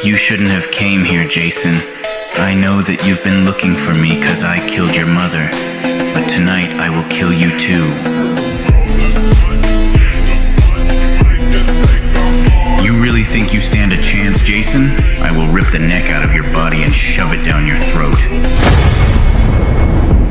You shouldn't have came here, Jason. I know that you've been looking for me because I killed your mother. But tonight I will kill you too. You really think you stand a chance, Jason? I will rip the neck out of your body and shove it down your throat.